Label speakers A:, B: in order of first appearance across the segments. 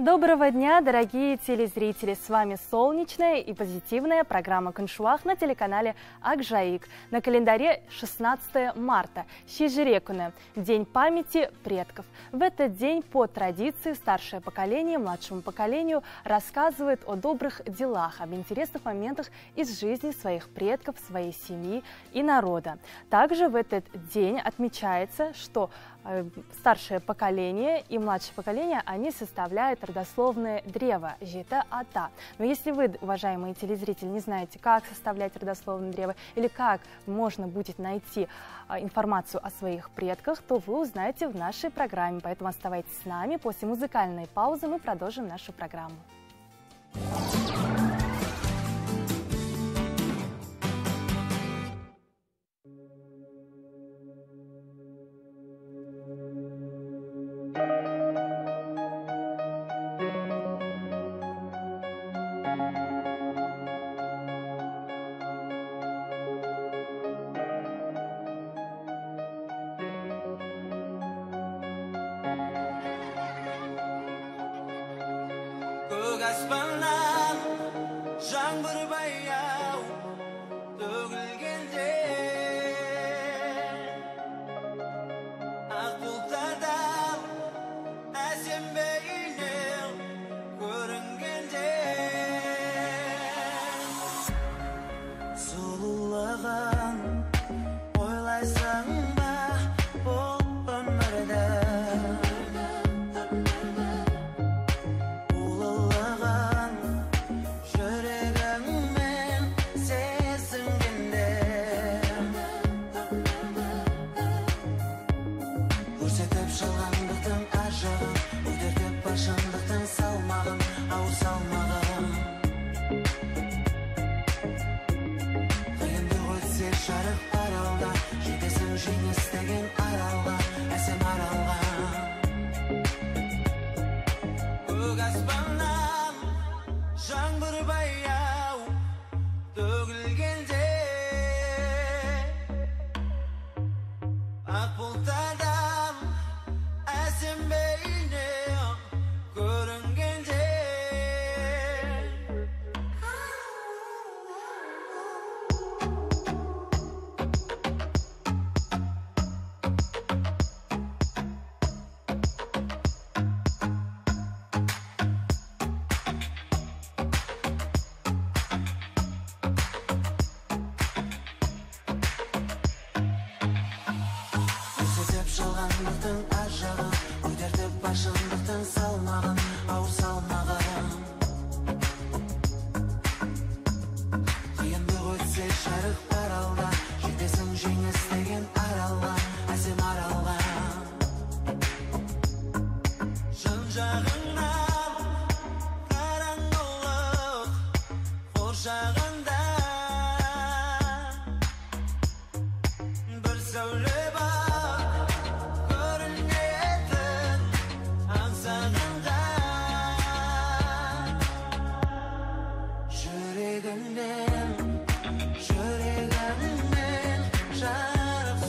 A: Доброго дня, дорогие телезрители! С вами солнечная и позитивная программа «Куншуах» на телеканале Акжаик. На календаре 16 марта, Шижирекуне, День памяти предков. В этот день по традиции старшее поколение младшему поколению рассказывает о добрых делах, об интересных моментах из жизни своих предков, своей семьи и народа. Также в этот день отмечается, что старшее поколение и младшее поколение, они составляют родословное древо Жита Ата. Но если вы, уважаемые телезрители, не знаете, как составлять родословное древо или как можно будет найти информацию о своих предках, то вы узнаете в нашей программе. Поэтому оставайтесь с нами. После музыкальной паузы мы продолжим нашу программу.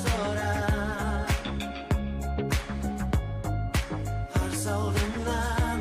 B: Soldin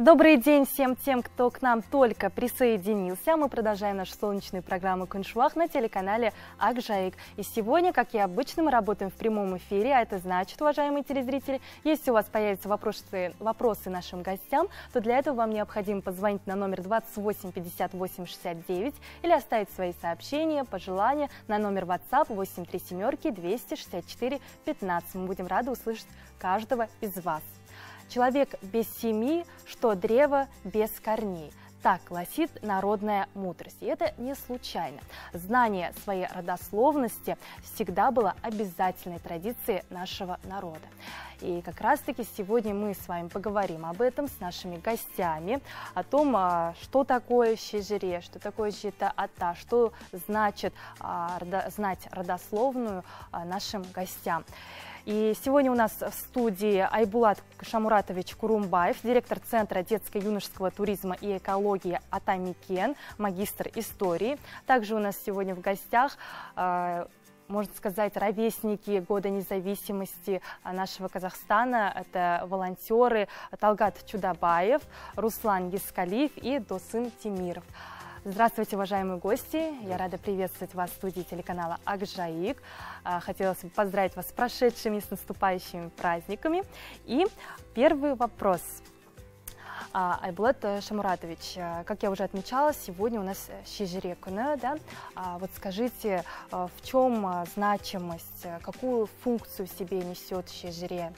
A: Добрый день всем тем, кто к нам только присоединился. Мы продолжаем нашу солнечную программу «Куншуах» на телеканале Ак-Жаик. И сегодня, как и обычно, мы работаем в прямом эфире, а это значит, уважаемые телезрители, если у вас появятся вопросы нашим гостям, то для этого вам необходимо позвонить на номер 28 58 69 или оставить свои сообщения, пожелания на номер WhatsApp 837 264 15. Мы будем рады услышать каждого из вас. Человек без семьи, что древо без корней. Так гласит народная мудрость. И это не случайно. Знание своей родословности всегда было обязательной традицией нашего народа. И как раз-таки сегодня мы с вами поговорим об этом с нашими гостями, о том, что такое щежире, что такое жита-ата, что значит знать родословную нашим гостям. И сегодня у нас в студии Айбулат Шамуратович Курумбаев, директор Центра детско-юношеского туризма и экологии Атамикен, магистр истории. Также у нас сегодня в гостях, можно сказать, ровесники года независимости нашего Казахстана. Это волонтеры Талгат Чудабаев, Руслан Ескалиев и Досым Тимиров. Здравствуйте, уважаемые гости! Я рада приветствовать вас в студии телеканала Ак-Жаик. Хотелось бы поздравить вас с прошедшими и с наступающими праздниками. И первый вопрос. Айбулат Шамуратович, как я уже отмечала, сегодня у нас щежире күні, да? Вот скажите, в чем значимость, какую функцию в себе несет щежире?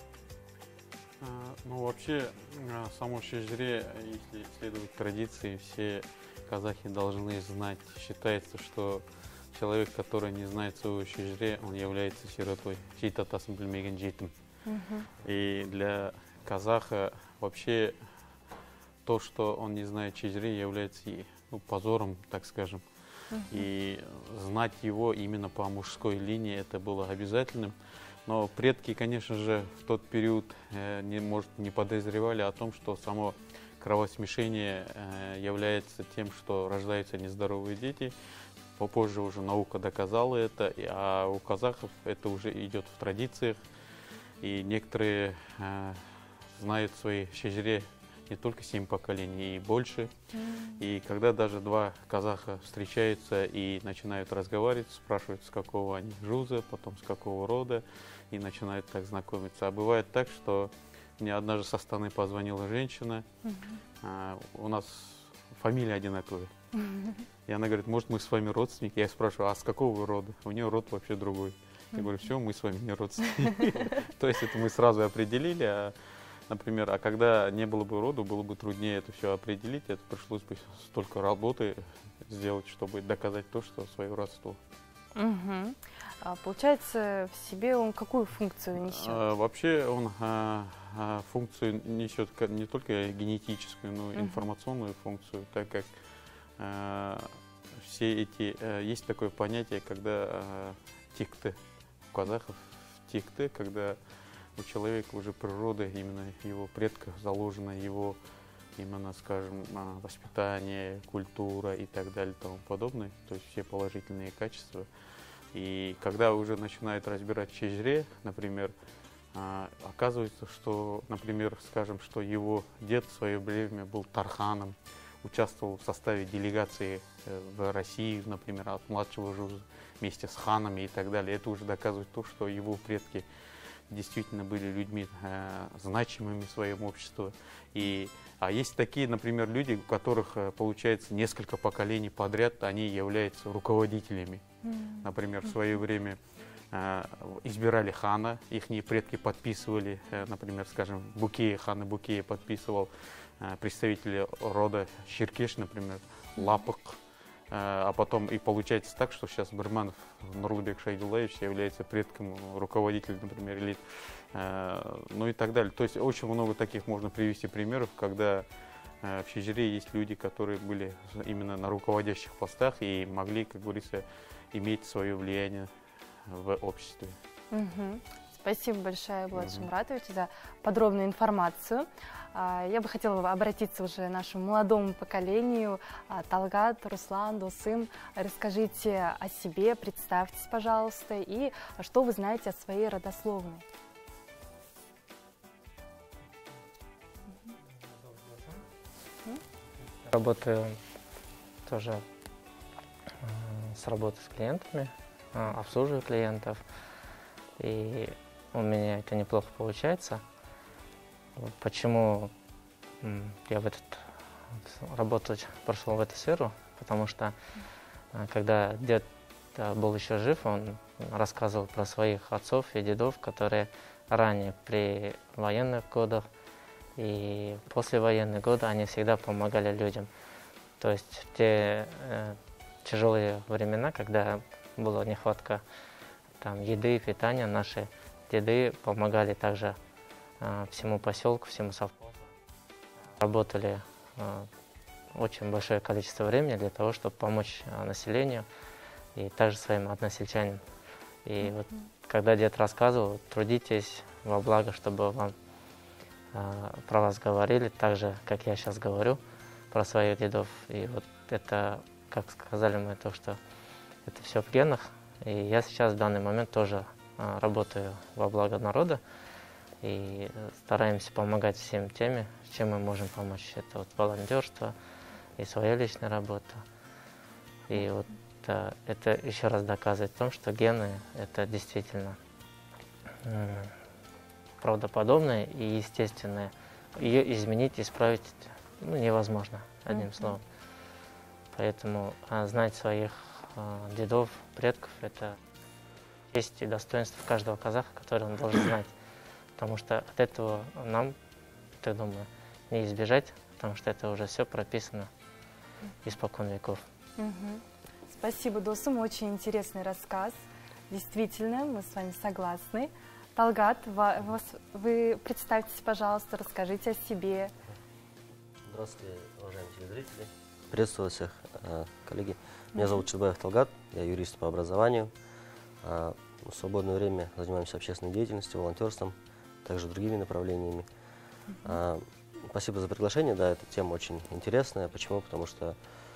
B: Ну, вообще, само щежире, если следовать традиции, все казахи должны знать. Считается, что человек, который не знает своего щежире, он является сиротой. И для казаха вообще то, что он не знает щежире, является позором, так скажем. И знать его именно по мужской линии, это было обязательным. Но предки, конечно же, в тот период не подозревали о том, что само кровосмешение является тем, что рождаются нездоровые дети. Попозже уже наука доказала это, а у казахов это уже идет в традициях. И некоторые знают свои щежире не только 7 поколений, и больше. И когда даже два казаха встречаются и начинают разговаривать, спрашивают, с какого они жуза, потом с какого рода, и начинают так знакомиться. А бывает так, что мне однажды со стороны позвонила женщина, у нас фамилия одинаковая. И она говорит, может, мы с вами родственники? Я спрашиваю, а с какого вы рода? У нее род вообще другой. Я говорю, все, мы с вами не родственники. То есть это мы сразу определили. Например, а когда не было бы рода, было бы труднее это все определить. Это пришлось бы столько работы сделать, чтобы доказать то, что свое родство.
A: Получается, в себе он какую функцию несет?
B: Вообще он функцию несет не только генетическую, но и информационную функцию, так как все эти... Есть такое понятие, когда тикты, у казахов тикты, когда у человека уже природа, именно его предков заложена его, именно, скажем, воспитание, культура и так далее и тому подобное, то есть все положительные качества. И когда уже начинают разбирать щежире, например, оказывается, что, например, скажем, что его дед в свое время был тарханом, участвовал в составе делегации в России, например, от младшего жуза вместе с ханами и так далее. Это уже доказывает то, что его предки действительно были людьми значимыми в своем обществе. А есть такие, например, люди, у которых получается несколько поколений подряд, они являются руководителями. Например, в свое время избирали хана, их предки подписывали, например, скажем, Букея, хана Букея подписывал представители рода Ширкеш, например, Лапык. А потом и получается так, что сейчас Бирманов Нурлыбек Шайдулаевич является предком руководителя, например, элит, ну и так далее. То есть очень много таких можно привести примеров, когда в щежире есть люди, которые были именно на руководящих постах и могли, как говорится, иметь свое влияние в обществе.
A: Спасибо большое, Айбулат Шамуратович, за подробную информацию. Я бы хотела обратиться уже к нашему молодому поколению. Талгат, Руслан, Досым, расскажите о себе, представьтесь, пожалуйста, и что вы знаете о своей родословной.
C: Работаю тоже с работой с клиентами, обслуживаю клиентов, и у меня это неплохо получается. Почему я пошел в эту сферу? Потому что когда дед был еще жив, он рассказывал про своих отцов и дедов, которые ранее при военных годах и после военных года они всегда помогали людям. То есть в те тяжелые времена, когда была нехватка еды, питания, наши деды помогали также всему поселку, всему совхозу. Работали очень большое количество времени для того, чтобы помочь населению и также своим односельчанам. И вот когда дед рассказывал, трудитесь во благо, чтобы вам про вас говорили, так же, как я сейчас говорю про своих дедов. И вот это, как сказали мы, то, что это все в генах. И я сейчас в данный момент тоже работаю во благо народа и стараемся помогать всем теми, чем мы можем помочь. Это вот волонтерство и своя личная работа. И вот это еще раз доказывает в том, что гены это действительно правдоподобное и естественное. Ее изменить, исправить невозможно, одним словом. Поэтому знать своих дедов, предков – это честь и достоинство каждого казаха, который он должен знать. Потому что от этого нам, я думаю, не избежать, потому что это уже все прописано испокон веков.
A: Спасибо, Досым, очень интересный рассказ. Действительно, мы с вами согласны. Талгат, вы представьтесь, пожалуйста, расскажите о себе.
D: Здравствуйте, уважаемые телезрители. Приветствую всех, коллеги. Меня зовут Чурбаев Талгат, я юрист по образованию. В свободное время занимаемся общественной деятельностью, волонтерством, также другими направлениями. Спасибо за приглашение, да, эта тема очень интересная. Почему? Потому что,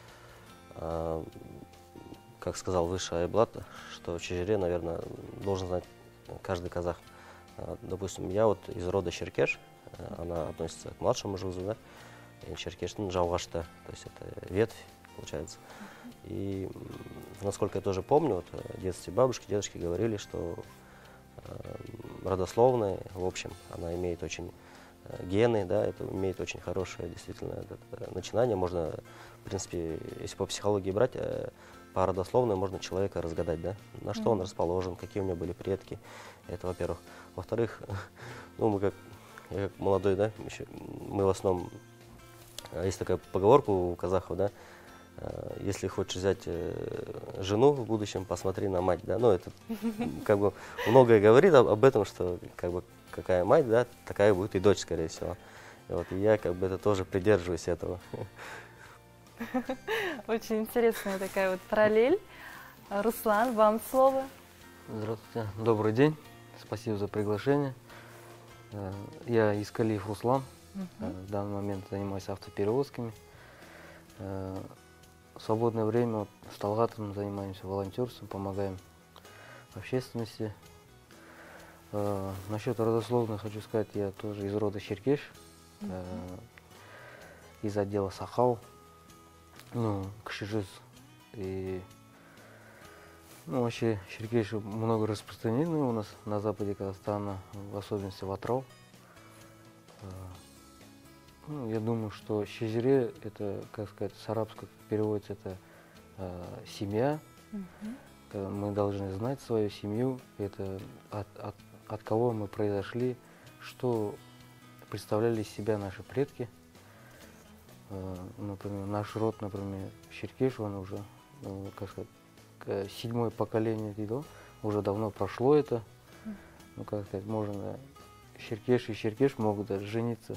D: как сказал выше Айблат, что в Чежире, наверное, должен знать каждый казах. Допустим, я вот из рода Черкеш, она относится к младшему жузу, да, Черкеш, Жаугашта, то есть это ветвь, получается. И насколько я тоже помню, вот в детстве бабушки, дедушки говорили, что родословная, в общем, она имеет очень гены, да, это имеет очень хорошее действительно начинание. Можно, в принципе, если по психологии брать, по родословной можно человека разгадать, да, на что он расположен, какие у него были предки. Это, во-первых. Во-вторых, я как молодой, да, мы в основном, есть такая поговорка у казахов, да, если хочешь взять жену в будущем, посмотри на мать, да, это как бы многое говорит об этом, что как бы какая мать, да, такая будет и дочь, скорее всего. И я как бы это тоже придерживаюсь этого.
A: Очень интересная такая вот параллель. Руслан, вам слово.
E: Здравствуйте, добрый день, спасибо за приглашение. Я Искалиев Руслан, в данный момент занимаюсь автоперевозками. В свободное время с Талгатом занимаемся волонтерством, помогаем общественности. Насчет родословной хочу сказать, я тоже из рода Черкеш, из отдела Сахау, Кшижиз. И вообще Черкеш много распространены у нас на западе Казахстана, в особенности в Атырау. Я думаю, что Чежире это, как сказать, с арабского переводится, это семья. Мы должны знать свою семью, это от кого мы произошли, что представляли из себя наши предки. Например, наш род, например, Черкеш, он уже, как сказать, 7-е поколение, уже давно прошло это. Как сказать, можно Черкеш и Черкеш могут даже жениться.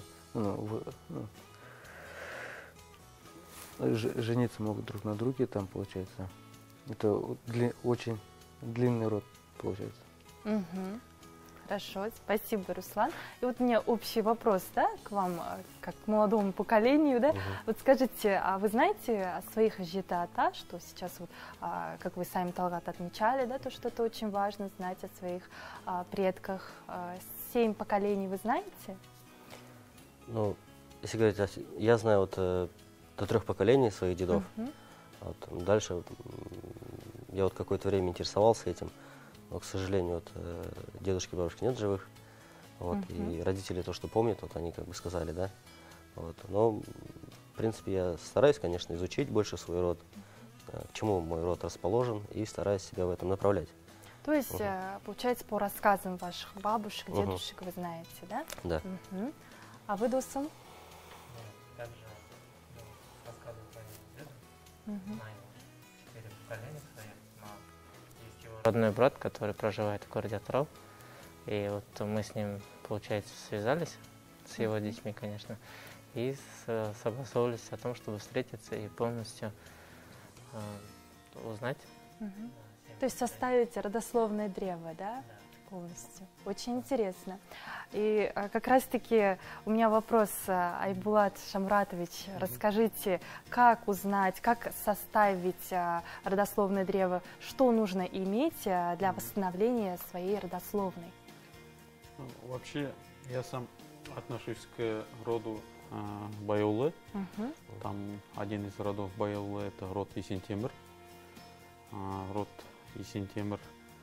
E: Жениться могут друг на друге, там получается. Это очень длинный род получается.
A: Хорошо, спасибо, Руслан. И вот у меня общий вопрос, да, к вам, как к молодому поколению, да. Вот скажите, а вы знаете о своих ажитата, что сейчас вот, как вы сами, Талгат, отмечали, да, то, что это очень важно знать о своих предках. 7 поколений вы знаете?
D: Если говорить, я знаю вот до 3 поколений своих дедов. Вот. Дальше я вот какое-то время интересовался этим, но, к сожалению, вот, дедушки и бабушки нет живых. Вот, и родители то, что помнят, вот они как бы сказали, да. Вот. Но, в принципе, я стараюсь, конечно, изучить больше свой род, к чему мой род расположен, и стараюсь себя в этом направлять.
A: То есть, получается, по рассказам ваших бабушек, дедушек вы знаете, да?
D: Да.
A: А вы, Досым?
C: Также рассказываю про деда, знаю 4 поколения своих, но есть его родной брат, который проживает в городе Атырау. И вот мы с ним, получается, связались, с его детьми, конечно, и согласовывались о том, чтобы встретиться и полностью узнать.
A: То есть составить родословное древо, да? Полностью. Очень интересно. И как раз-таки у меня вопрос, Айбулат Шамратович, расскажите, как узнать, как составить родословное древо, что нужно иметь для восстановления своей родословной?
B: Ну, вообще, я сам отношусь к роду Байолы. Там один из родов Байолы – это род Есентемір. Род Есентемір,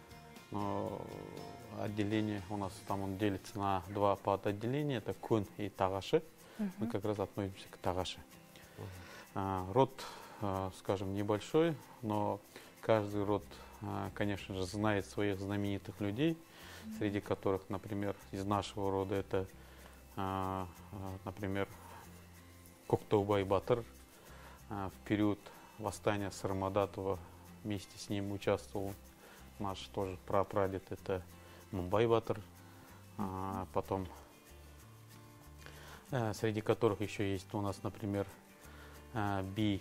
B: отделение у нас там он делится на 2 подотделения, это Кун и Тағашы. Мы как раз относимся к Тағашы. Род, скажем, небольшой, но каждый род, конечно же, знает своих знаменитых людей, среди которых, например, из нашего рода это, например, Коктоубай Батыр. В период восстания Сармадатова вместе с ним участвовал наш тоже прапрадед, это Мумбай Батыр. Потом, среди которых еще есть у нас, например, би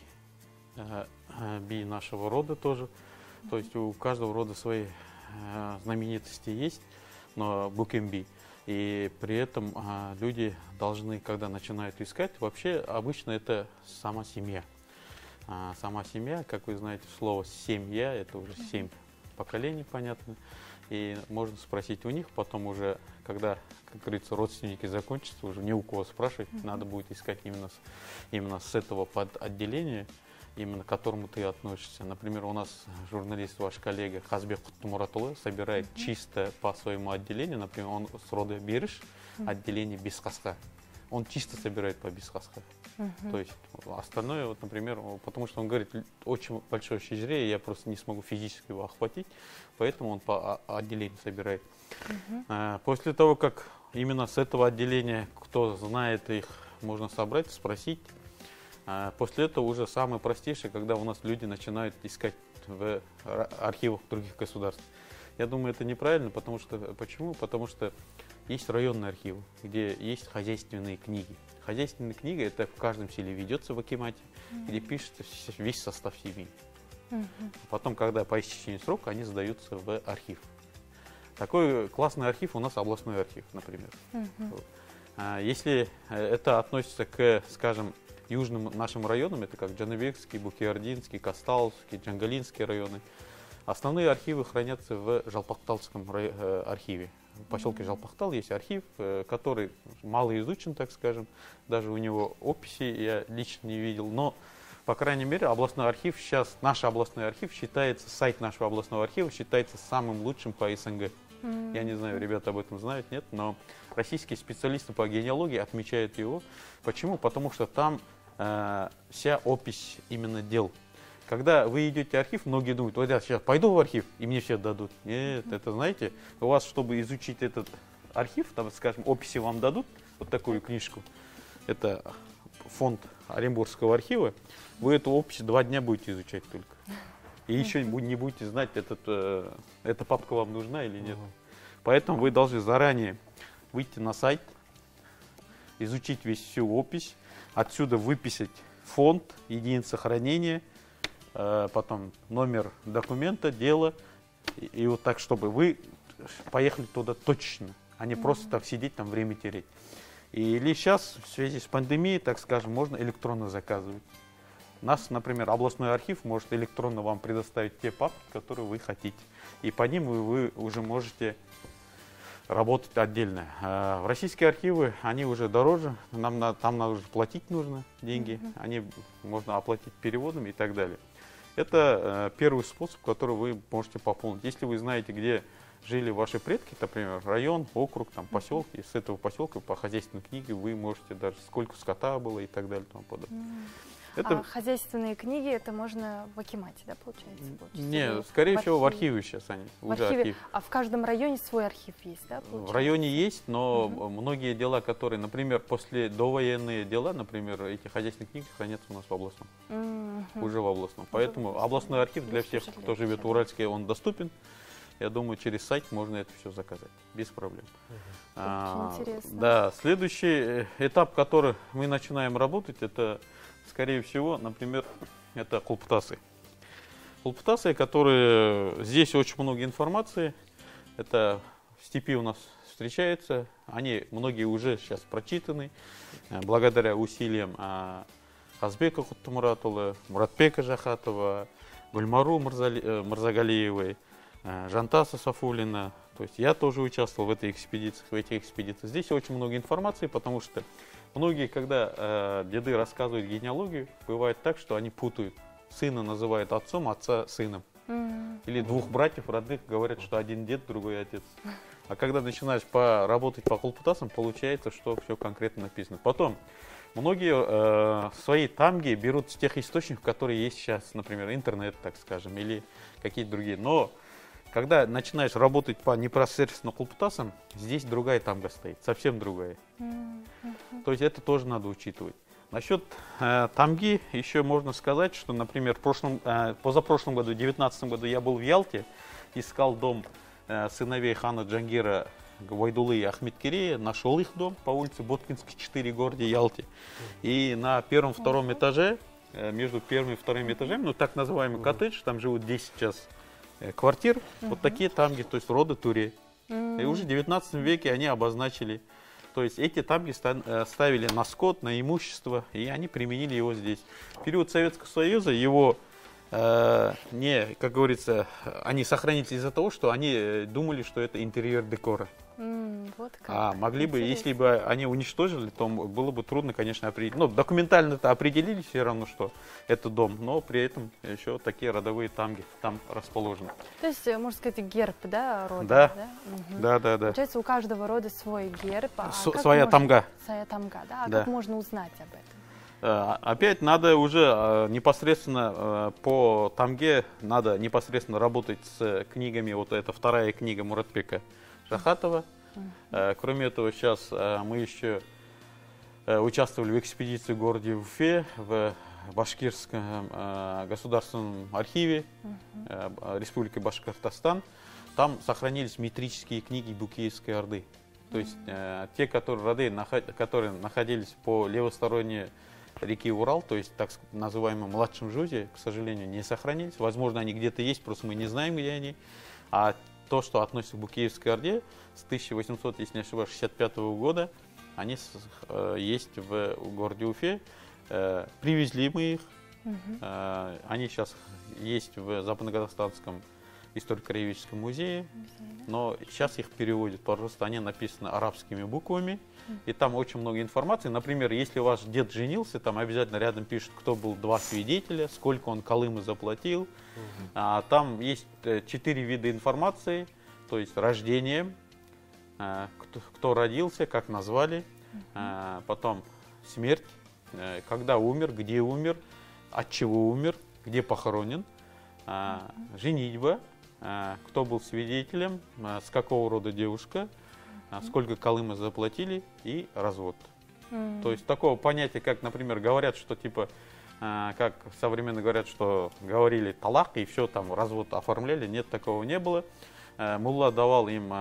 B: нашего рода тоже. То есть у каждого рода свои знаменитости есть, но Букемби. И при этом люди должны, когда начинают искать, вообще обычно это сама семья. Сама семья, как вы знаете, слово «семья» — это уже 7 поколений, понятно. И можно спросить у них, потом уже, когда, как говорится, родственники закончатся, уже ни у кого спрашивать, надо будет искать именно с этого подотделения, именно к которому ты относишься. Например, у нас журналист, ваш коллега Хазбек Куттумуратулы собирает чисто по своему отделению, например, он с рода Бериш, отделение Бесқасқа. Он чисто собирает по Бесқасқа. То есть остальное, вот, например, потому что он говорит, очень большое шижре, я просто не смогу физически его охватить, поэтому он по отделению собирает. После того, как именно с этого отделения, кто знает их, можно собрать, спросить. После этого уже самое простейшее, когда у нас люди начинают искать в архивах других государств. Я думаю, это неправильно, потому что, почему? Потому что есть районные архивы, где есть хозяйственные книги. Хозяйственная книга — это в каждом селе ведется в акимате, где пишется весь состав семьи. Потом, когда по истечении срока, они сдаются в архив. Такой классный архив у нас областной архив, например. Если это относится к, скажем, южным нашим районам, это как Джанабекский, Букиординский, Касталовский, Джангалинский районы, основные архивы хранятся в Жалпақталском архиве. В поселке Жалпақтал есть архив, который мало изучен, так скажем. Даже у него описи я лично не видел. Но, по крайней мере, областной архив сейчас, наш областной архив считается, сайт нашего областного архива считается самым лучшим по СНГ. Я не знаю, ребята об этом знают, нет, но российские специалисты по генеалогии отмечают его. Почему? Потому что там вся опись именно дел. Когда вы идете в архив, многие думают, вот я сейчас пойду в архив, и мне все дадут. Нет, это, знаете, у вас, чтобы изучить этот архив, там, скажем, описи вам дадут, вот такую книжку, это фонд Оренбургского архива, вы эту опись 2 дня будете изучать только. И еще не будете знать, эта папка вам нужна или нет. Поэтому вы должны заранее выйти на сайт, изучить всю опись, отсюда выписать фонд, единица хранения, потом номер документа, дела, и вот так, чтобы вы поехали туда точно, а не просто так сидеть, там время терять. Или сейчас, в связи с пандемией, так скажем, можно электронно заказывать. Нас, например, областной архив может электронно вам предоставить те папки, которые вы хотите. И по ним вы уже можете работать отдельно. В российские архивы, они уже дороже, там надо уже платить нужно деньги, они можно оплатить переводом и так далее. Это первый способ, который вы можете пополнить. Если вы знаете, где жили ваши предки, например, район, округ, там, поселок, и с этого поселка по хозяйственной книге вы можете даже сколько скота было и так далее. Тому подобное.
A: А хозяйственные книги это можно в акимате, да, получается?
B: Не, скорее всего в архиве сейчас они.
A: Уже архив. А в каждом районе свой архив есть, да?
B: В районе есть, но многие дела, которые, например, после довоенные дела, например, эти хозяйственные книги хранятся у нас в областном. Уже в областном. Поэтому областной архив для всех, кто живет в Уральске, он доступен. Я думаю, через сайт можно это все заказать, без проблем.
A: Очень интересно.
B: Да, следующий этап, который мы начинаем работать, это, скорее всего, например, это кулптасы. Кулптасы, которые, здесь очень много информации, это в степи у нас встречается, они, многие уже сейчас прочитаны, благодаря усилиям Казбека Куттамуратулы, Муратбека Жахатова, Гульмару Мурзагалиевой, Жантаса Сафулина. То есть я тоже участвовал в этих экспедициях. Здесь очень много информации, потому что многие, когда деды рассказывают генеалогию, бывает так, что они путают. Сына называют отцом, отца сыном. Или двух братьев родных говорят, что один дед, другой отец. А когда начинаешь работать по кулптасам, получается, что все конкретно написано. Потом многие свои тамги берут с тех источников, которые есть сейчас, например, интернет, так скажем, или какие-то другие. Но когда начинаешь работать по непосредственно кулптасам, здесь другая тамга стоит, совсем другая. То есть это тоже надо учитывать. Насчет тамги еще можно сказать, что, например, позапрошлом году, в 2019 году, я был в Ялте, искал дом сыновей хана Джангира Гвайдулы и Ахмедкерея, нашел их дом по улице Боткинской, 4, в городе Ялте. И на первом-втором этаже, между первым и вторым этажем, ну так называемый коттедж, там живут 10 сейчас квартир, вот такие тамги, то есть рода Туре. И уже в 19 веке они обозначили. То есть эти тамги ставили на скот, на имущество, и они применили его здесь. В период Советского Союза его, как говорится, они сохранились из-за того, что они думали, что это интерьер декора.
A: Вот как.
B: А могли бы, если бы они уничтожили, то было бы трудно, конечно, определить. Ну, документально это определили все равно, что это дом, но при этом еще такие родовые тамги там расположены.
A: То есть, можно сказать, герб, да, рода?
B: Да. Да.
A: Получается, у каждого рода свой герб.
B: Своя тамга.
A: Своя тамга, да.
B: Да.
A: Как можно узнать об этом?
B: Опять надо уже непосредственно по тамге, надо непосредственно работать с книгами. Вот это вторая книга Муратбека Жахатова. Кроме этого, сейчас мы еще участвовали в экспедиции в городе Уфе, в Башкирском государственном архиве Республики Башкортостан. Там сохранились метрические книги Букеевской Орды. То есть те, которые находились по левосторонней реки Урал, то есть так называемом младшем Жузе, к сожалению, не сохранились. Возможно, они где-то есть, просто мы не знаем, где они. А то, что относится к Букеевской Орде, с 1800, если не ошибаюсь, 65 года, они есть в городе Уфе. Привезли мы их. Они сейчас есть в Западно-Казахстанском историко-краеведческом музее, но сейчас их переводят, просто они написаны арабскими буквами, и там очень много информации. Например, если ваш дед женился, там обязательно рядом пишут, кто был 2 свидетеля, сколько он колымы заплатил. Там есть 4 вида информации, то есть рождение, кто родился, как назвали, потом смерть, когда умер, где умер, от чего умер, где похоронен, женитьба, кто был свидетелем, с какого рода девушка, сколько колыма заплатили и развод. То есть такого понятия, как, например, говорят, что типа, как современно говорят, что говорили талак и все, там развод оформляли, нет, такого не было. Мулла давал им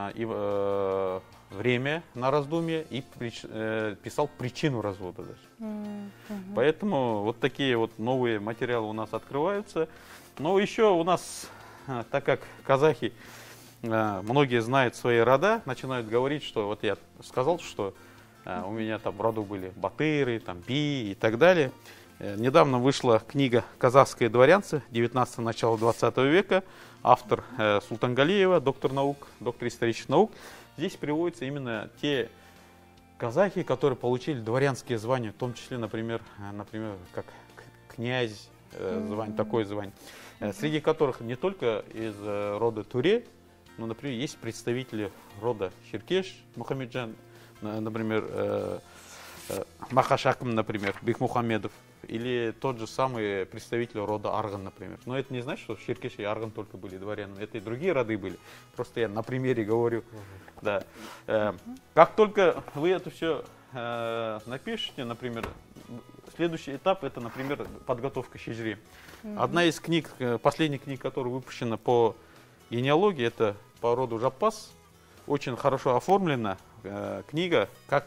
B: время на раздумье и писал причину развода даже. Поэтому вот такие вот новые материалы у нас открываются. Но еще у нас, так как казахи, многие знают свои рода, начинают говорить, что вот я сказал, что у меня там в роду были батыры, там би и так далее. Недавно вышла книга «Казахское дворянство», 19-го, начало 20 века, автор Султангалиева, доктор наук, доктор исторических наук. здесь приводятся именно те казахи, которые получили дворянские звания, в том числе, например как князь, звание, такое звание, среди которых не только из рода Туре, но, например, есть представители рода Черкеш, Мухаммеджан, например, Махашакм, например, Бекмухамедов, или тот же самый представитель рода Арган, например. Но это не значит, что Черкеш и Арган только были дворянами, это и другие роды были. Просто я на примере говорю. Да. Как только вы это все напишите, например, следующий этап — это, например, подготовка к хиджре. Одна из книг, последних книг, которая выпущена по генеалогии, это по роду Жаппас. Очень хорошо оформлена книга,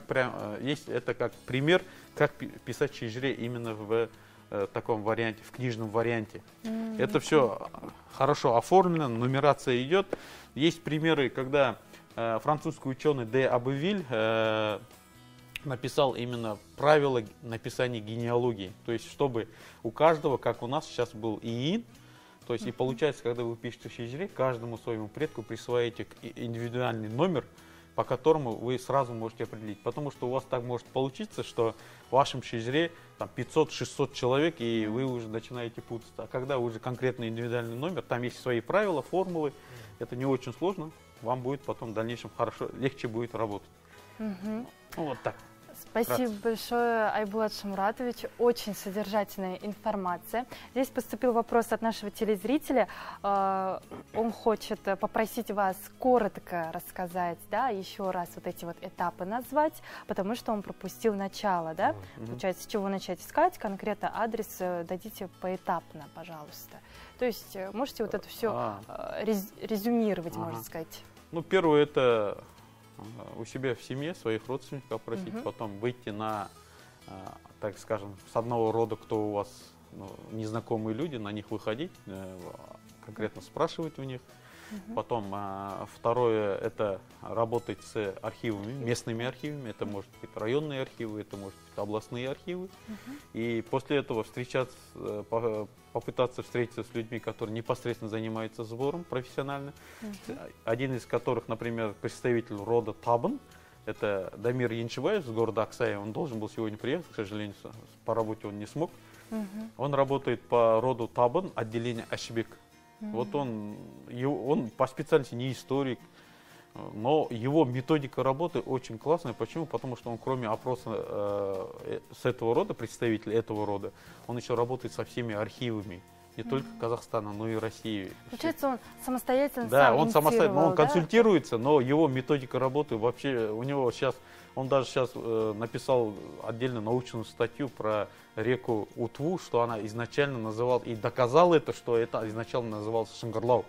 B: это как пример, как писать хиджре именно в таком варианте, в книжном варианте. Это все хорошо оформлено, нумерация идет. Есть примеры, когда французский ученый Де Абевиль написал именно правила написания генеалогии. То есть, чтобы у каждого, как у нас сейчас был ИИН, то есть, и получается, когда вы пишете в хиджре, каждому своему предку присваиваете индивидуальный номер, по которому вы сразу можете определить. Потому что у вас так может получиться, что в вашем хиджре 500-600 человек, и вы уже начинаете путаться. А когда уже конкретный индивидуальный номер, там есть свои правила, формулы, это не очень сложно, вам будет потом в дальнейшем легче будет работать. Вот так.
A: Спасибо большое, Айбулат Шамуратович. Очень содержательная информация. Здесь поступил вопрос от нашего телезрителя. Он хочет попросить вас коротко рассказать, да, еще раз вот эти вот этапы назвать, потому что он пропустил начало, да? Получается, с чего начать искать, конкретно адрес дадите поэтапно, пожалуйста. То есть можете вот это все резюмировать, можно сказать.
B: Ну, первое — это у себя в семье своих родственников опросить, потом выйти на, так скажем, с одного рода, кто у вас незнакомые люди, на них выходить, конкретно спрашивать у них. Потом второе — это работать с архивами, местными архивами, это может быть районные архивы, это может быть областные архивы. И после этого попытаться встретиться с людьми, которые непосредственно занимаются сбором профессионально. Один из которых, например, представитель рода Табан, это Дамир Янчеваев с города Аксая. Он должен был сегодня приехать, к сожалению, по работе он не смог. Он работает по роду Табан, отделение Ашбек. Вот он по специальности не историк, но его методика работы очень классная. Почему? Потому что он, кроме опроса с этого рода, представителей этого рода, он еще работает со всеми архивами. Не только Казахстана, но и России.
A: Получается, он самостоятельно
B: он консультируется, но его методика работы вообще, у него сейчас, он даже сейчас написал отдельно научную статью про реку Утву, что она изначально называла, и доказал это, что это изначально называлось Шангарлау.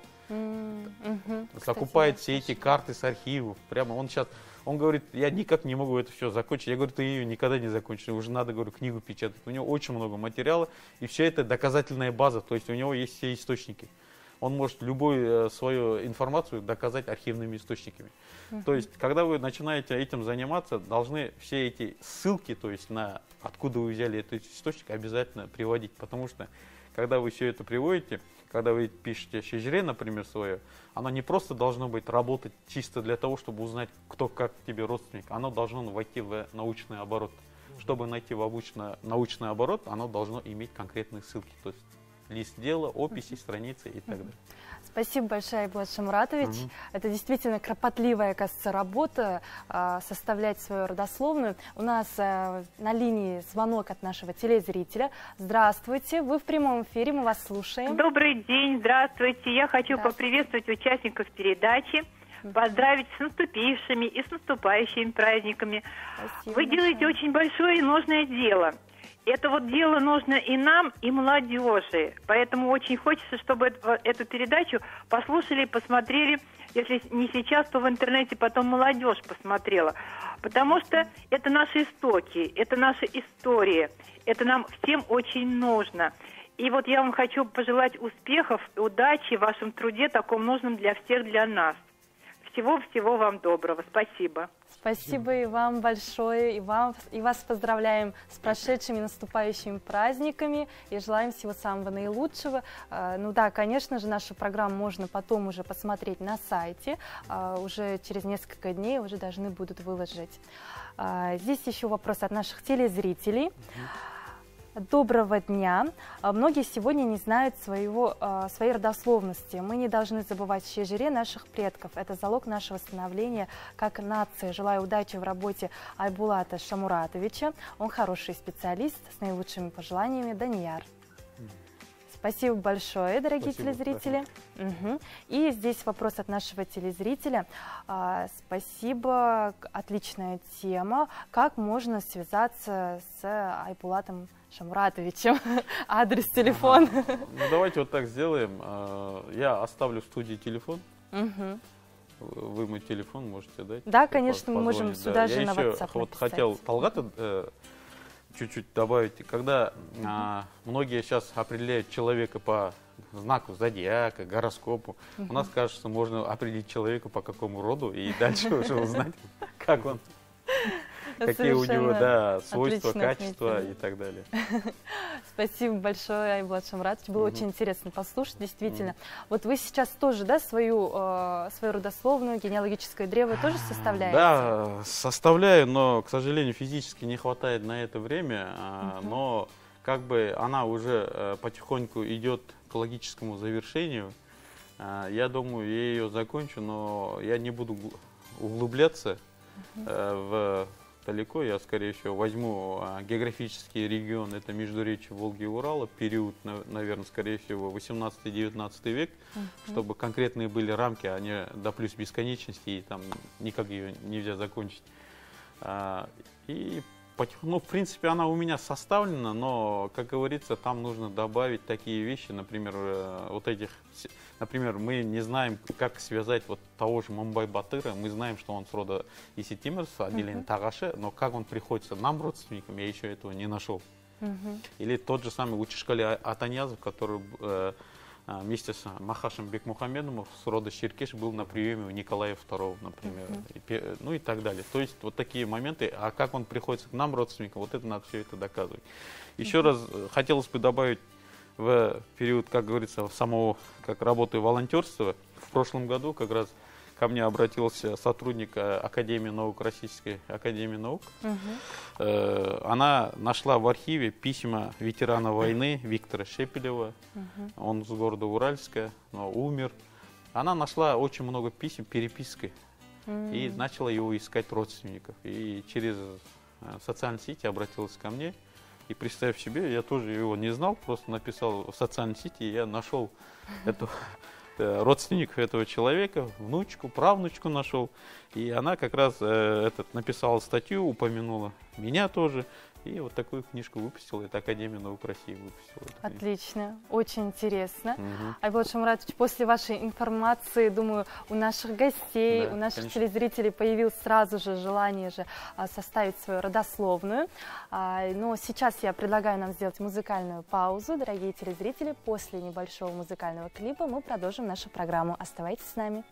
B: Закупает все эти карты с архивов. Прямо он говорит, я никак не могу это все закончить. Я говорю, ты ее никогда не закончишь, уже надо, говорю, книгу печатать. У него очень много материала, и все это доказательная база, то есть у него есть все источники. Он может любую свою информацию доказать архивными источниками. То есть, когда вы начинаете этим заниматься, должны все эти ссылки, то есть на откуда вы взяли этот источник, обязательно приводить. Потому что, когда вы все это приводите, когда вы пишете хиджре, например, свое, оно не просто должно быть работать чисто для того, чтобы узнать, кто как тебе родственник. Оно должно войти в научный оборот. Чтобы найти в научный оборот, оно должно иметь конкретные ссылки. То есть лист дела, описи, страницы и так далее.
A: Спасибо большое, Айбулат Шамуратович. Это действительно кропотливая, кажется, работа, составлять свою родословную. У нас на линии звонок от нашего телезрителя. Здравствуйте, вы в прямом эфире, мы вас слушаем.
F: Добрый день, здравствуйте. Я хочу поприветствовать участников передачи, поздравить с наступившими и с наступающими праздниками.
A: Спасибо
F: Вы делаете очень большое и нужное дело. Это вот дело нужно и нам, и молодежи. Поэтому очень хочется, чтобы эту передачу послушали, посмотрели. Если не сейчас, то в интернете потом молодежь посмотрела. Потому что это наши истоки, это наша история. Это нам всем очень нужно. И вот я вам хочу пожелать успехов, удачи в вашем труде, таком нужном для всех, для нас. всего-всего вам доброго. Спасибо.
A: Спасибо и вам большое, и вас поздравляем с прошедшими наступающими праздниками и желаем всего самого наилучшего. Ну да, конечно же, нашу программу можно потом уже посмотреть на сайте, уже через несколько дней уже должны будут выложить. Здесь еще вопрос от наших телезрителей. Доброго дня. Многие сегодня не знают своей родословности. Мы не должны забывать щежире наших предков. Это залог нашего становления как нации. Желаю удачи в работе Айбулата Шамуратовича. Он хороший специалист. С наилучшими пожеланиями, Данияр. Спасибо большое, дорогие телезрители. Угу. И здесь вопрос от нашего телезрителя. Спасибо, отличная тема. Как можно связаться с Айбулатом Шамуратовичем? Адрес, телефон.
B: Ну, давайте вот так сделаем. Я оставлю в студии телефон.
A: Угу.
B: Вы мой телефон можете дать?
A: Да, конечно, мы можем сюда же на WhatsApp
B: вот хотел Талгата чуть-чуть добавить. Когда многие сейчас определяют человека по знаку зодиака, гороскопу, у нас, кажется, можно определить человека по какому роду и дальше уже узнать, как он, какие у него свойства, качества и так далее.
A: Спасибо большое, Айбулат Шамуратович. Было очень интересно послушать, действительно. Вот вы сейчас тоже, да, свою родословную, генеалогическое древо тоже составляете?
B: Да, составляю, но, к сожалению, физически не хватает на это время. Но как бы она уже потихоньку идет к логическому завершению. Я думаю, я ее закончу, но я не буду углубляться далеко. Я, скорее всего, возьму географический регион, это междуречье Волги и Урала, период, наверное, скорее всего, 18-19 век, чтобы конкретные были рамки, а не до плюс бесконечности, и там никак ее нельзя закончить. И, ну, в принципе, она у меня составлена, но, как говорится, там нужно добавить такие вещи, например, например, мы не знаем, как связать вот того же Мумбай-Батыра, мы знаем, что он с рода Иситимирс, отделение Тагаши, но как он приходится нам, родственникам, я еще этого не нашел. Или тот же самый Учишкали Атаньязов, который вместе с Махашем Бекмухамедовым с рода Ширкеш был на приеме у Николая II, например, ну и так далее. То есть вот такие моменты, а как он приходится к нам, родственникам, вот это надо все это доказывать. Еще раз хотелось бы добавить в период, как говорится, самого, как работы волонтерства. В прошлом году как раз ко мне обратился сотрудник Академии наук, Российской Академии наук. Она нашла в архиве письма ветерана войны Виктора Шепелева. Он с города Уральска, но умер. Она нашла очень много писем, перепиской, и начала его искать родственников. И через социальные сети обратилась ко мне. И представь себе, я тоже его не знал, просто написал в социальной сети, и я нашел эту родственников этого человека, внучку, правнучку нашел. И она как раз написала статью, упомянула меня тоже. И вот такую книжку выпустила, это Академия наук России выпустила.
A: Отлично, очень интересно. Айбулат Шамуратович, после вашей информации, думаю, у наших гостей, у наших телезрителей появилось сразу же желание составить свою родословную. Но сейчас я предлагаю нам сделать музыкальную паузу. Дорогие телезрители, после небольшого музыкального клипа мы продолжим нашу программу. Оставайтесь с нами.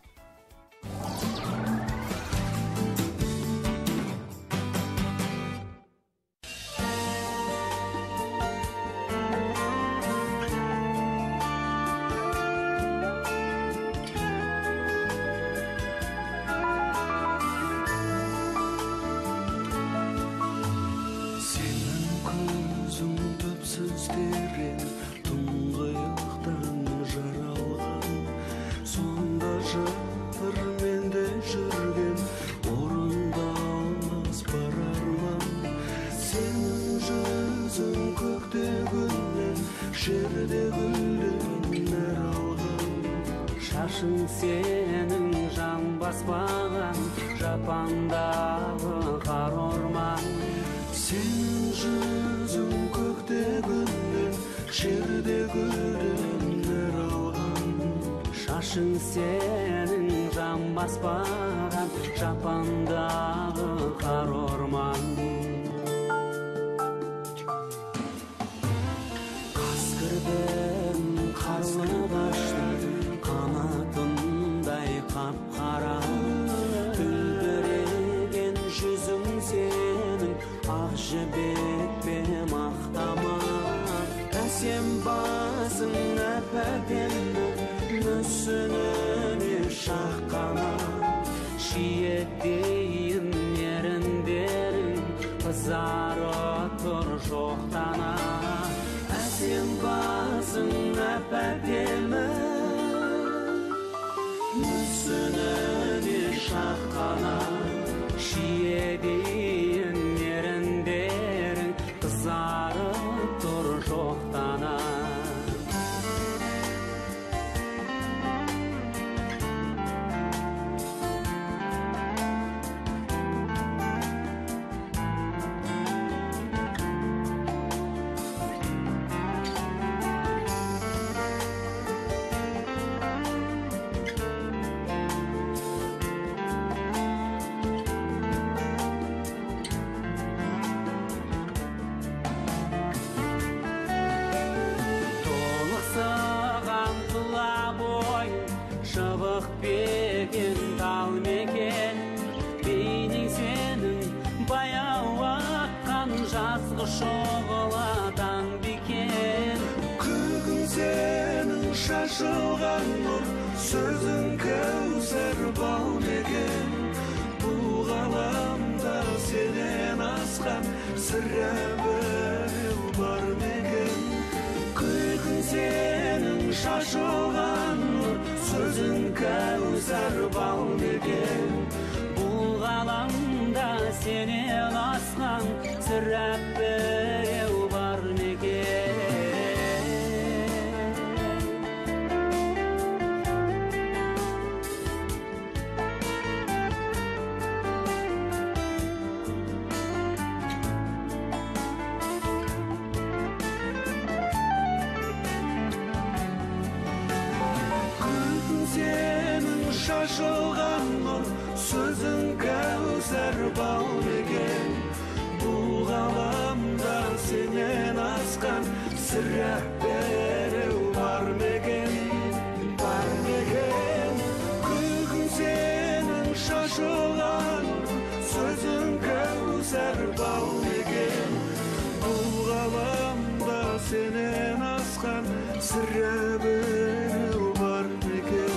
G: Шашың сенің жан баспаған жапандағы қар орман.
H: Сенің жүзің көкте гүлден, жерде гүлденер алған.
G: Шашың сенің жан баспаған жапандағы қар орман. Қасқырдың қарлы қашты қанатындай қап-қара. мүсініне шаққаны шиеттейін еріндерің қызарып тұр жоқтана әсем басың әп-әдемі мүсініне шаққаны шиедейін еріндерің қызарып тұр жоқтана шыбық бекен тал мекен бейнең сенің баяу аққан жазғы шоғылатаң бекен
H: күлгін сенің шашылған нұр сөзің кәусар бал мекен бұл ғаламда сенен асқан сірә біреу бар мекен күлгін сенің шашылған нұр сөзің кәусар бал мекен бұл ғаламда сенен асқан сірә біреу бар мекен сенің шашылған нұр сөзің кәусар бал мекен бұл ғаламда сенен асқан сірә біреу бар мекен күлгін сенің шашылған сөзің кәусар бал мекен бұл ғаламда сенен асқан сірә біреу бар мекен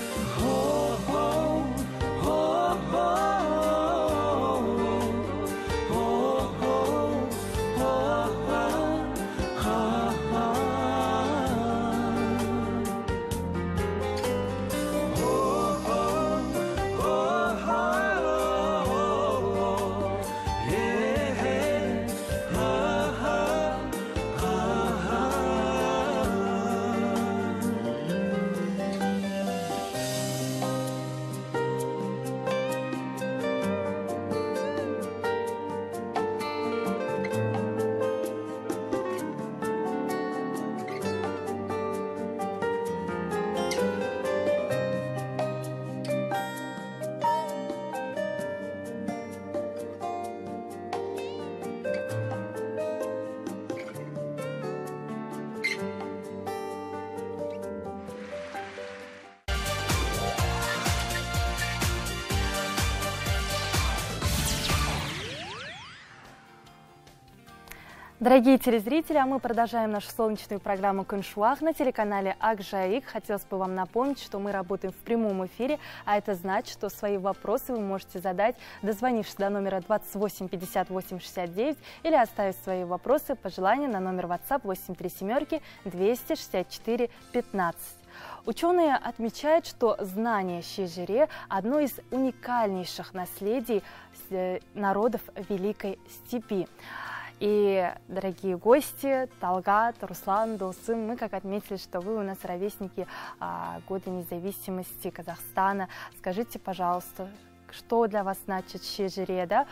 A: Дорогие телезрители, а мы продолжаем нашу солнечную программу «Куншуах» на телеканале Ак-Жаик. Хотелось бы вам напомнить, что мы работаем в прямом эфире, а это значит, что свои вопросы вы можете задать, дозвонившись до номера 28 58 69 или оставить свои вопросы, пожелания на номер WhatsApp 837 264 15. Ученые отмечают, что знание Шежире – одно из уникальнейших наследий народов Великой Степи. И, дорогие гости, Талгат, Руслан, Досым, мы как отметили, что вы у нас ровесники года независимости Казахстана. Скажите, пожалуйста, что для вас значит Шежире, да?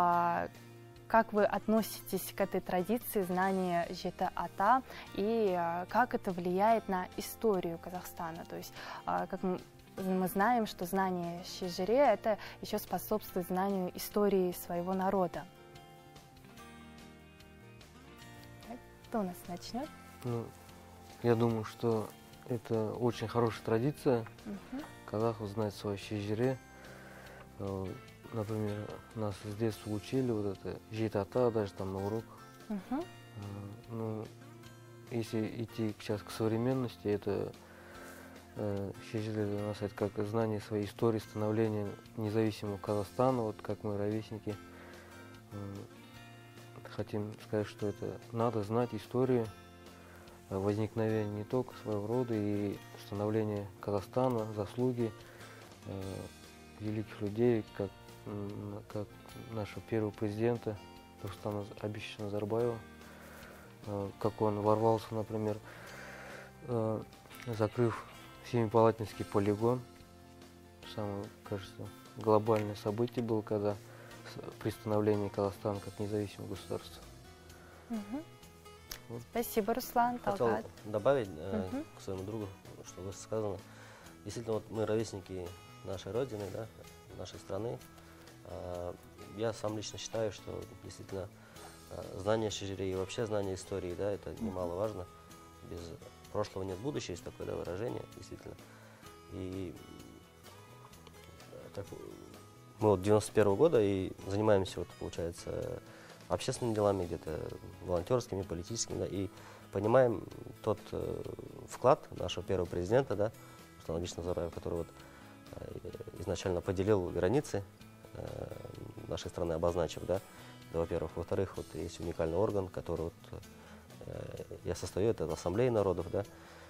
A: Как вы относитесь к этой традиции знания Жеті Ата и как это влияет на историю Казахстана? То есть, как мы знаем, что знание Шежире – это еще способствует знанию истории своего народа. Кто у нас начнет?
E: Ну, я думаю, что это очень хорошая традиция. Казахов знает свое Шежире. Например, нас с детства учили вот это Жеті Ата, даже там на уроках. Ну, если идти сейчас к современности, это Шежире у нас это как знание своей истории, становления независимого Казахстана, вот как мы ровесники. Хотим сказать, что это надо знать историю возникновения не только своего рода и становления Казахстана, заслуги великих людей, как нашего первого президента Нурсултана Абишевича Назарбаева, как он ворвался, например, закрыв Семипалатинский полигон. Самое, кажется, глобальное событие было, когда при становлении Казахстана как независимого государства.
A: Вот. Спасибо, Руслан.
D: Хотел
A: Талгат.
D: добавить к своему другу, что вы сказано. Действительно, вот мы ровесники нашей Родины, да, нашей страны. Я сам лично считаю, что действительно знание Шежире и вообще знание истории, да, это немаловажно. Без прошлого нет будущего, есть такое, да, выражение, действительно. И так, мы вот 91-го года и занимаемся, вот, получается, общественными делами, где-то волонтерскими, политическими, да, и понимаем тот вклад нашего первого президента, да, Нурсултана Абишевича Назарбаева, который вот изначально поделил границы нашей страны, обозначив, да, во-первых. Во-вторых, вот есть уникальный орган, который вот, я состою, это Ассамблея народов, да.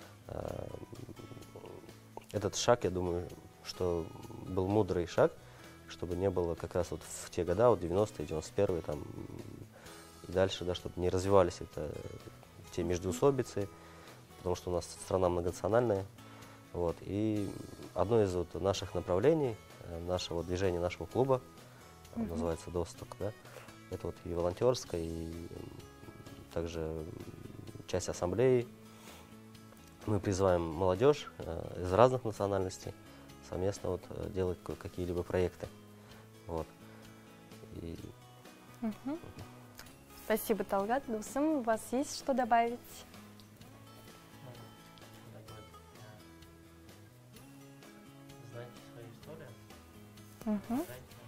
D: Этот шаг, я думаю, что был мудрый шаг, чтобы не было как раз вот в те года, вот 90-е, 91-е, там, и дальше, да, чтобы не развивались те междоусобицы, потому что у нас страна многонациональная. Вот. И одно из вот наших направлений, нашего движения, нашего клуба, называется «Доступ», да, это вот и волонтерская, и также часть ассамблеи. Мы призываем молодежь из разных национальностей совместно вот делать какие-либо проекты. Вот. И...
A: Спасибо, Талгат. Дусым, у вас есть что добавить?
C: Знайте свою историю.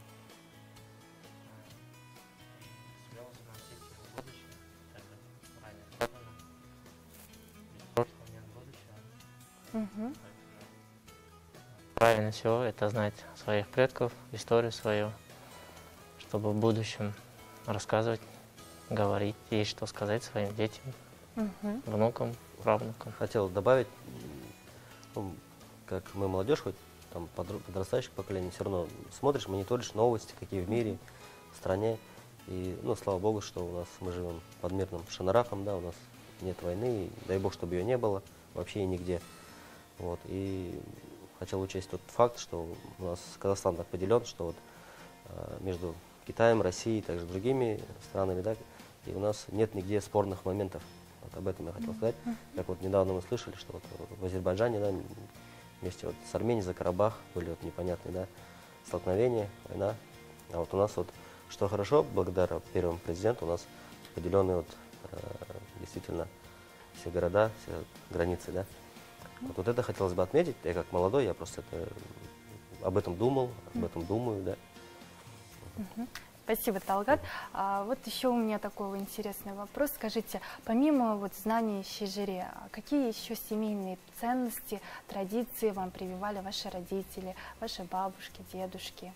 C: Смело смотрите в будущее, так как ранее сказано. Без прошлого нет будущего. Правильно всего это знать своих предков, историю свою, чтобы в будущем рассказывать, говорить, есть что сказать своим детям, внукам, правнукам.
D: Хотел добавить, ну, как мы молодежь, хоть там подрастающих поколений, все равно смотришь, мониторишь новости, какие в мире, в стране. И, ну, слава богу, что у нас мы живем под мирным шанарахом, да, у нас нет войны, и дай бог, чтобы ее не было вообще и нигде. Вот. И хотел учесть тот факт, что у нас Казахстан так поделен, что вот между Китаем, Россией, также другими странами, да, и у нас нет нигде спорных моментов. Вот об этом я хотел сказать. Как вот недавно мы слышали, что вот в Азербайджане, да, вместе вот с Арменией за Карабах были вот непонятные, да, столкновения, война. А вот у нас вот, что хорошо, благодаря первому президенту, у нас поделены вот действительно все города, все границы, да. Вот это хотелось бы отметить. Я как молодой, я просто об этом думал, об этом думаю, да.
A: Спасибо, Талгат. Вот еще у меня такой интересный вопрос. Скажите, помимо вот знаний Шежире, какие еще семейные ценности, традиции вам прививали ваши родители, ваши бабушки, дедушки?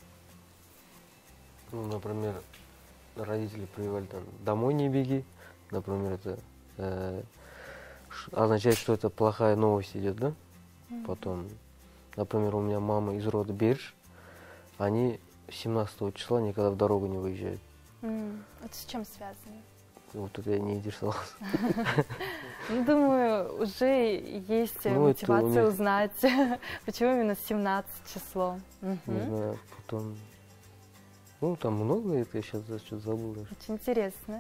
E: Ну, например, родители прививали там «домой не беги», например, это означает, что это плохая новость идет, да? Потом, например, у меня мама из рода Берж, они 17 числа никогда в дорогу не выезжают.
A: Это с чем связано?
E: Вот это я не интересовался.
A: Ну, думаю, уже есть мотивация узнать, почему именно 17 число.
E: Не знаю, потом... Ну, там много, это я сейчас что-то забыл.
A: Очень интересно.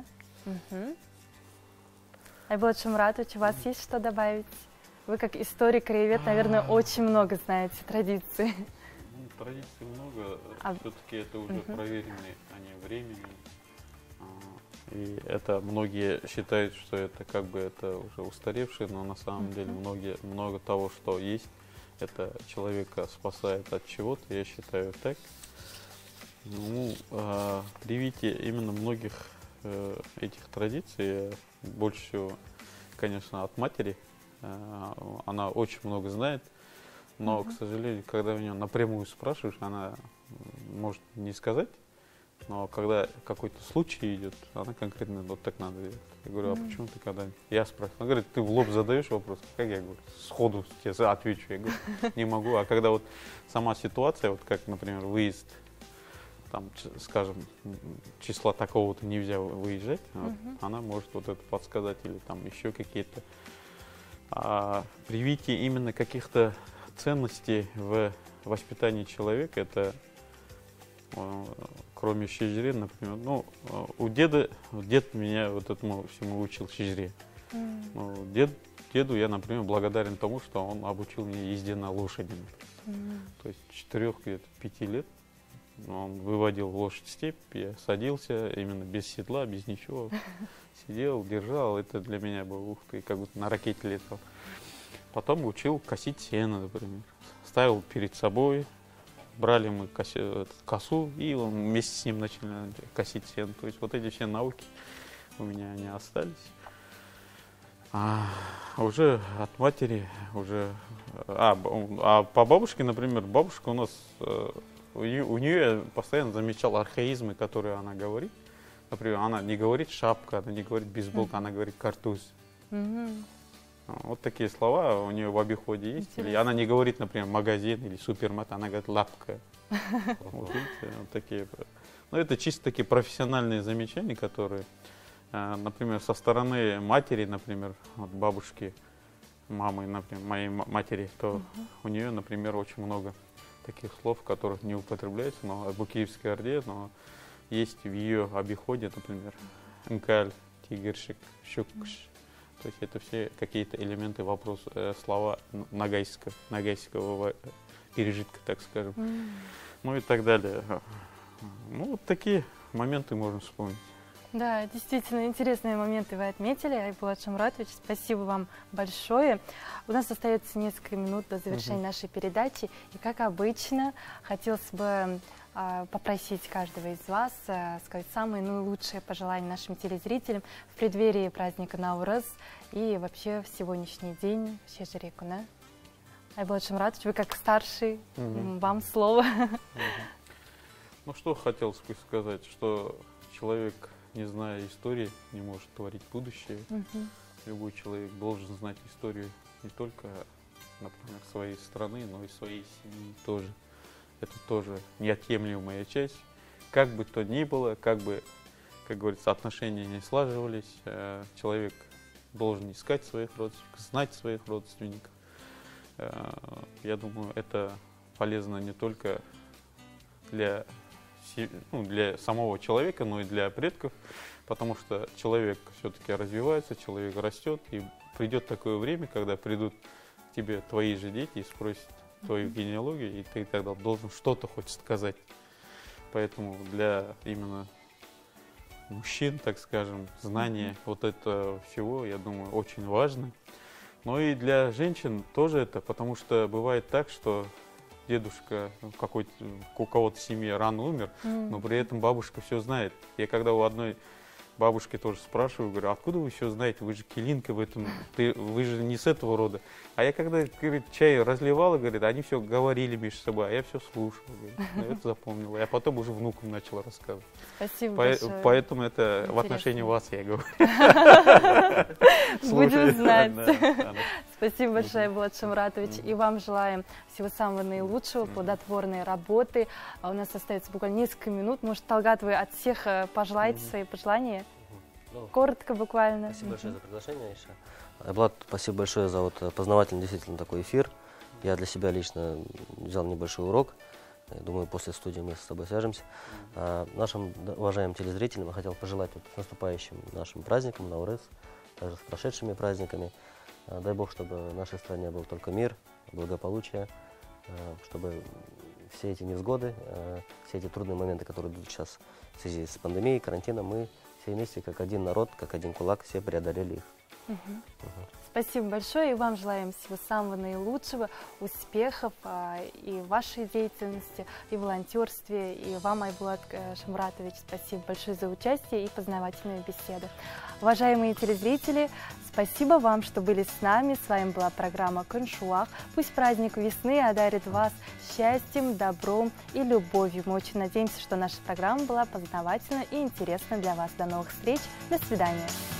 A: Айболат Шумратович, у вас есть что добавить? Вы как историк-краевед, наверное, очень много знаете традиций.
B: Ну, традиций много, все-таки это уже проверенные, они временем. И это многие считают, что это как бы это уже устаревшее, но на самом деле много того, что есть, это человека спасает от чего-то, я считаю так. Ну, привитие именно многих этих традиций больше всего, конечно, от матери, она очень много знает, но, к сожалению, когда у нее напрямую спрашиваешь, она может не сказать, но когда какой-то случай идет, она конкретно вот так надо делать. Я говорю, а почему ты когда... Я спрашиваю. Она говорит, ты в лоб задаешь вопрос. Как я говорю? Сходу тебе отвечу. Я говорю, не могу. А когда вот сама ситуация, вот как, например, выезд, там, скажем, числа такого-то нельзя выезжать, вот, она может вот это подсказать или там еще какие-то привитие именно каких-то ценностей в воспитании человека. Это кроме шижре, например, ну, дед меня вот этому всему учил шижре. Ну, деду я, например, благодарен тому, что он обучил меня езде на лошади. То есть 4-5 лет он выводил лошадь в степь, я садился именно без седла, без ничего, сидел, держал. Это для меня было, ух ты, как будто на ракете летал. Потом учил косить сено, например. Ставил перед собой, брали мы косу, и вместе с ним начали косить сено. То есть вот эти все науки у меня они остались. А уже от матери, уже... А по бабушке, например, бабушка у нас... У нее я постоянно замечал архаизмы, которые она говорит. Например, она не говорит шапка, она не говорит бейсболка, она говорит картуз. Вот такие слова у нее в обиходе есть. Или она не говорит, например, магазин или супермаркет, она говорит лапка. Вот видите, вот такие. Но это чисто такие профессиональные замечания, которые, например, со стороны матери, например, от бабушки, мамы, например, моей матери, то у нее, например, очень много таких слов, которых не употребляется, но в Киевской Орде, но есть в ее обиходе, например, мкаль, тигершик, щукш. То есть это все какие-то элементы слова нагайского пережитка, так скажем. Ну и так далее. Ну вот такие моменты можно вспомнить.
A: Да, действительно интересные моменты вы отметили, Айбулат Шамратович. Спасибо вам большое. У нас остается несколько минут до завершения нашей передачи. И, как обычно, хотелось бы попросить каждого из вас сказать самые лучшие пожелания нашим телезрителям в преддверии праздника Наурыз и вообще в сегодняшний день в Шижре Куне. Айбулат Шамратович, вы как старший, вам слово.
B: Ну что хотелось бы сказать, что человек, не зная истории, не может творить будущее. Любой человек должен знать историю не только, например, своей страны, но и своей семьи тоже. Это тоже неотъемлемая часть. Как бы то ни было, как бы, как говорится, отношения не слаживались, человек должен искать своих родственников, знать своих родственников. Я думаю, это полезно не только для самого человека, но и для предков, потому что человек все-таки развивается, человек rастет, и придет такое время, когда придут к тебе твои же дети и спросят твою генеалогию, и ты тогда должен что-то хоть сказать. Поэтому для именно мужчин, так скажем, знание вот этого всего, я думаю, очень важно. Но и для женщин тоже это, потому что бывает так, что дедушка у кого-то в семье рано умер, но при этом бабушка все знает. Я когда у одной бабушки тоже спрашиваю, говорю, откуда вы все знаете, вы же килинка в этом, вы же не с этого рода. А я когда, говорит, чай разливала, говорит, они все говорили между собой, а я все слушал, говорит, это запомнила. Я потом уже внукам начала рассказывать.
A: Спасибо большое.
B: Поэтому это интересно. В отношении вас я говорю.
A: Будем знать. Спасибо большое, Айбулат Шамратович. И вам желаем всего самого наилучшего, плодотворной работы. У нас остается буквально несколько минут. Может, Талгат, вы от всех пожелаете свои пожелания? Коротко, буквально.
D: Спасибо большое за приглашение, Аиша. Айбулат, спасибо большое за познавательный действительно такой эфир. Я для себя лично взял небольшой урок. Я думаю, после студии мы с тобой свяжемся. Нашим уважаемым телезрителям я хотел пожелать с наступающим нашим праздником Наурыз, также с прошедшими праздниками. Дай Бог, чтобы в нашей стране был только мир, благополучие, чтобы все эти невзгоды, все эти трудные моменты, которые идут сейчас в связи с пандемией, карантином, мы все вместе, как один народ, как один кулак, все преодолели их.
A: Спасибо большое, и вам желаем всего самого наилучшего, успехов и в вашей деятельности, и в волонтерстве, и вам, Айбулат Шамратович, спасибо большое за участие и познавательную беседу. Уважаемые телезрители, спасибо вам, что были с нами. С вами была программа «Куншуах». Пусть праздник весны одарит вас счастьем, добром и любовью. Мы очень надеемся, что наша программа была познавательна и интересна для вас. До новых встреч. До свидания.